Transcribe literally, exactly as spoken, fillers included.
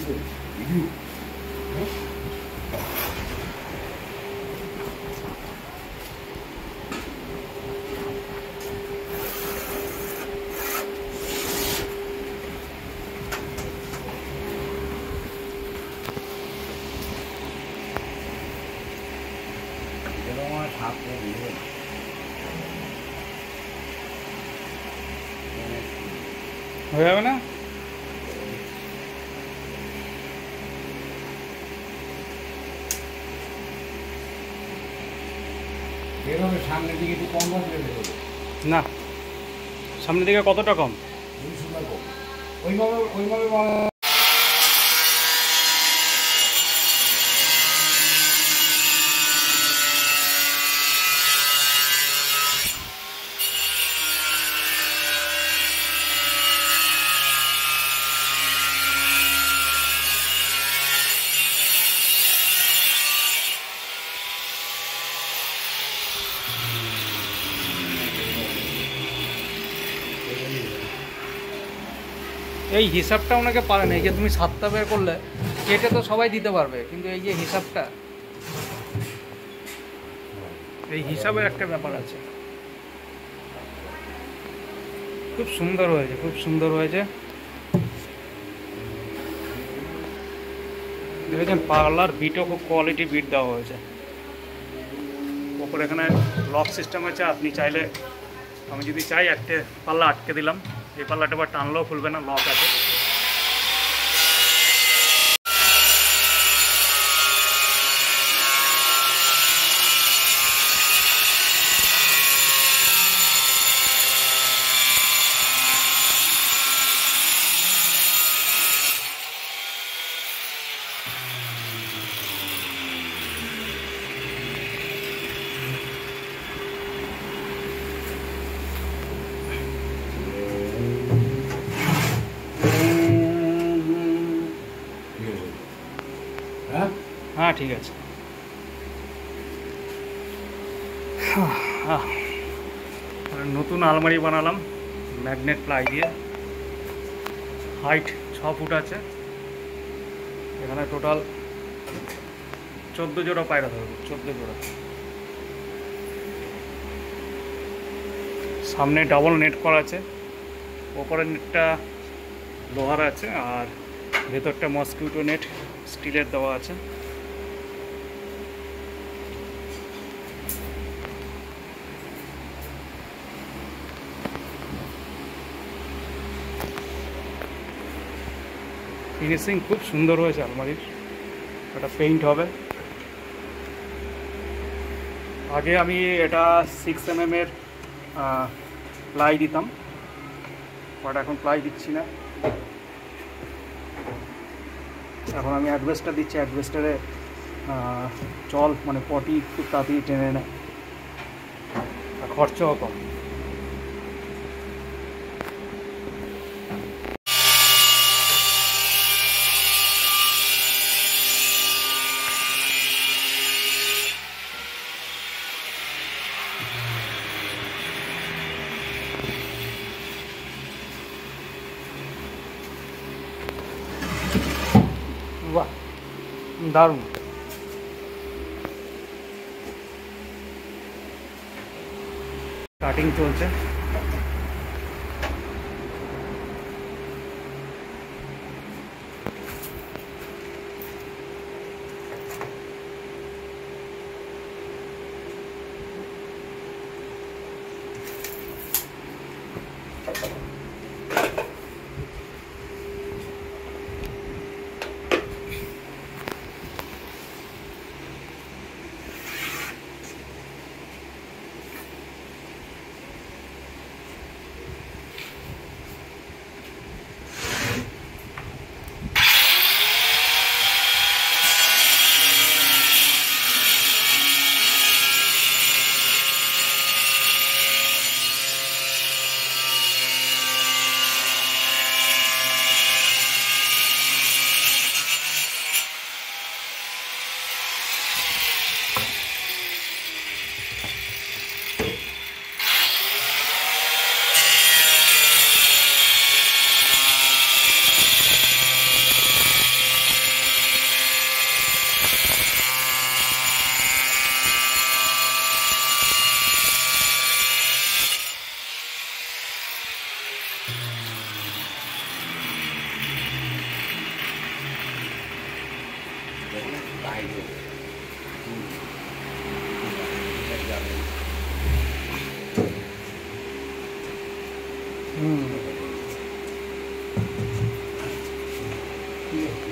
হয়ে যাবে না? সামনের দিকে একটু কম লাগবে না, সামনের দিকে কতটা কম? ওইভাবে ওইভাবে এই হিসাবটা ওনাকে পারে না। এই যে তুমি সাতটা বের করলে কেটে তো সবাই দিতে পারবে, কিন্তু এই যে হিসাবটা, এই হিসাবের একটা ব্যাপার আছে। খুব সুন্দর হয়েছে, খুব সুন্দর হয়েছে। দেখেছেন পাল্লার বিটও খুব কোয়ালিটি বিট দেওয়া হয়েছে। ওপরে এখানে লক সিস্টেম আছে, আপনি চাইলে, আমি যদি চাই একটা পাল্লা আটকে দিলাম, এই পাল্লাটা আবার টানলেও খুলবে না, লক আছে। হ্যাঁ ঠিক আছে। নতুন আলমারি বানালাম ম্যাগনেট প্লাই দিয়ে। হাইট ছ ফুট আছে। এখানে টোটাল চোদ্দো জোড়া পায়রা ধরবে, চোদ্দো জোড়া। সামনে ডাবল নেট করা আছে, ওপরের নেটটা লোহার আছে, আর ভেতরটা মসকিউটো নেট স্টিলের দেওয়া আছে। ফিনিশিং খুব সুন্দর হয়েছে আলমারির। এটা পেইন্ট হবে। আগে আমি এটা সিক্স এম এম এর প্লাই দিতাম, বাট এখন প্লাই দিচ্ছি না। এখন আমি অ্যাডভেস্টার দিচ্ছি। অ্যাডভেস্টারে জল মানে পটি খুব তাড়াতাড়ি টেনে নেয়, আর খরচাও কম। বাহ, দারুণ। কাটিং চলছে। দেখলেন তাই হোক হুম যাবে হুম কি